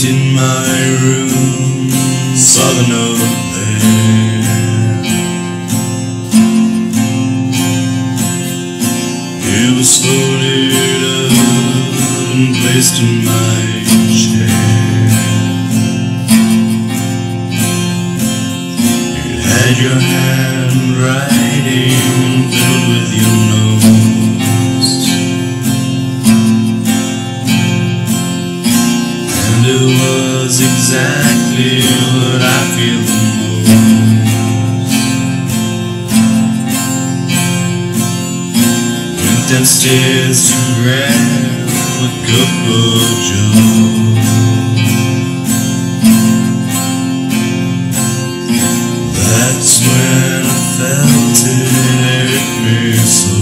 Looked in my room, saw the note there. It was folded up and placed in my chair. It had your handwriting filled with your notes, and it was exactly what I feel the most. Went downstairs to grab a cup of joe. That's when I felt it hit me so.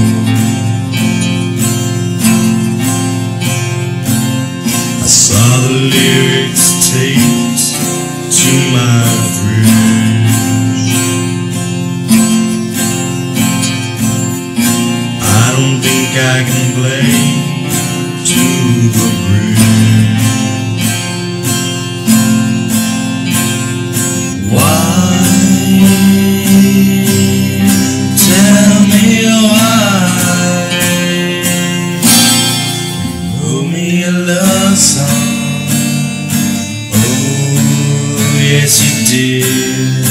I saw the lyrics taped to my fridge. I don't think I can play to the bridge. Why? Tell me why you wrote me a love song. Oh, yes you did.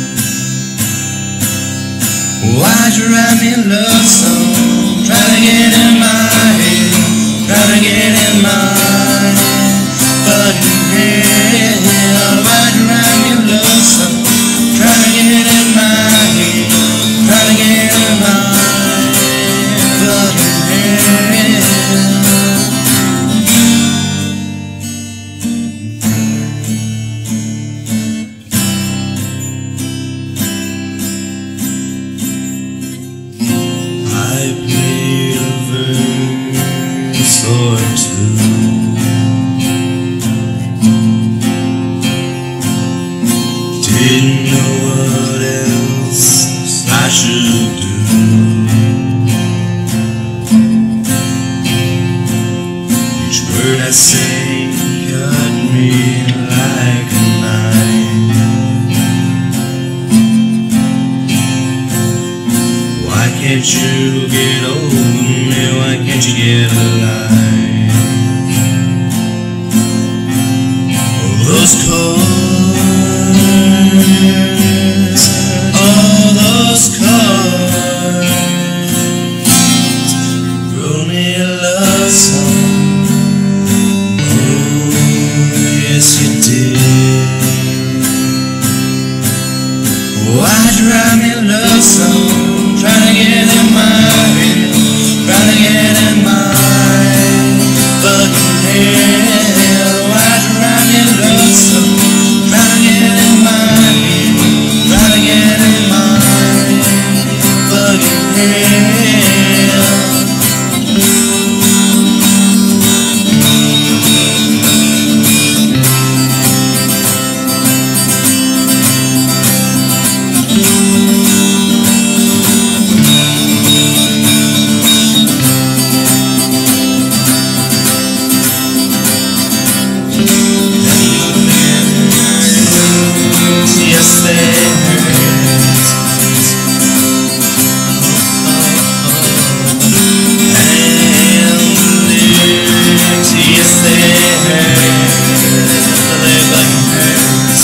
Why'd you write me a love song? Try to get in my head, try to get in my fucking head. Why'd you write me a love song? Try to get in my head, try to get in my fucking head. I played a verse or two. Didn't know what else I should do. Each word I say cut me like a knife. Why can't you get over me? Why can't you get alive? Oh, those chords, all those cards, wrote me a love song. Oh, yes you did. Why'd you write me a love song? Trying to get in my head, trying to get in my fucking head. Why'd you write me a love song? Trying to get in my head, trying to get in my fucking head. Yes, they hurt. And the lyrics, yes, they hurt. They fucking hurt.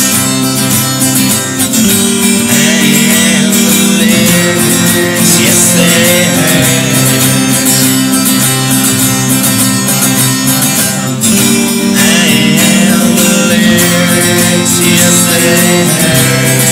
And the lyrics, yes, they hurt. And the lyrics, yes, they hurt.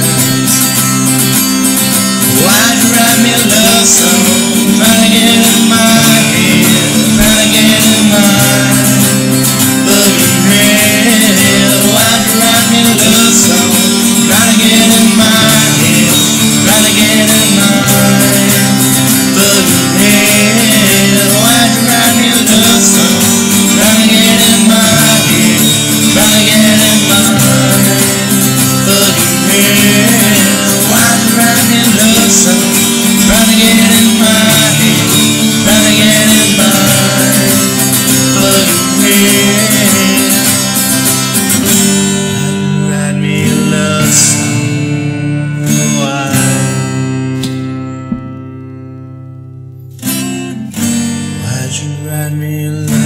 Why'd you write me a love song? Trying to get in my head, trying to get in my fucking head. Why'd you write me a love song? Trying to get in my head, trying to get in my fucking head. Why'd you write me a love song? Trying to get in my head, trying to get in my fucking head. Why'd you write me a love song? Trying to get in my head, trying to get in my fucking head. write me a love